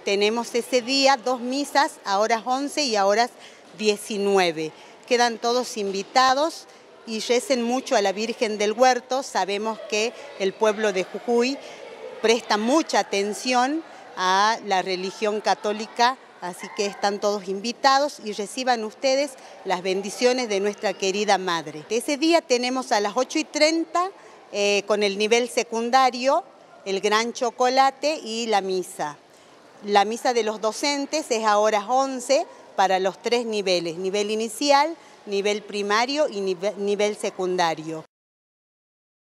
tenemos ese día 2 misas a horas 11 y a horas 19. Quedan todos invitados y recen mucho a la Virgen del Huerto. Sabemos que el pueblo de Jujuy presta mucha atención a la religión católica, así que están todos invitados y reciban ustedes las bendiciones de nuestra querida Madre. Ese día tenemos a las 8:30 con el nivel secundario, el gran chocolate y la misa. La misa de los docentes es a horas 11 para los 3 niveles, nivel inicial, nivel primario y nivel secundario.